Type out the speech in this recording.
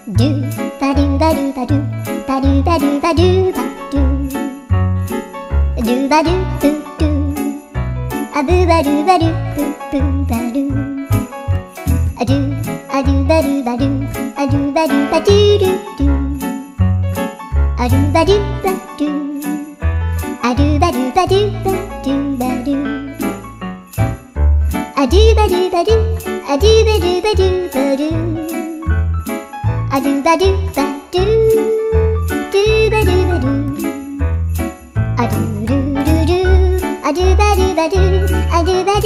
ドゥバドゥバドゥバドゥバドゥバドゥバドゥバドゥドゥバドゥブドゥアブバドゥバドゥブブバドゥアドゥアドゥバドゥバドゥアドゥバドゥバドゥドゥドゥアドゥバドゥバドゥアドゥバドゥバドゥバドゥバドゥアドゥバドゥバドゥアドゥバドゥバドゥバドゥアドゥバドゥバドゥドゥバドゥバドゥアドゥルルルアドゥバドゥバドゥアドゥバドゥ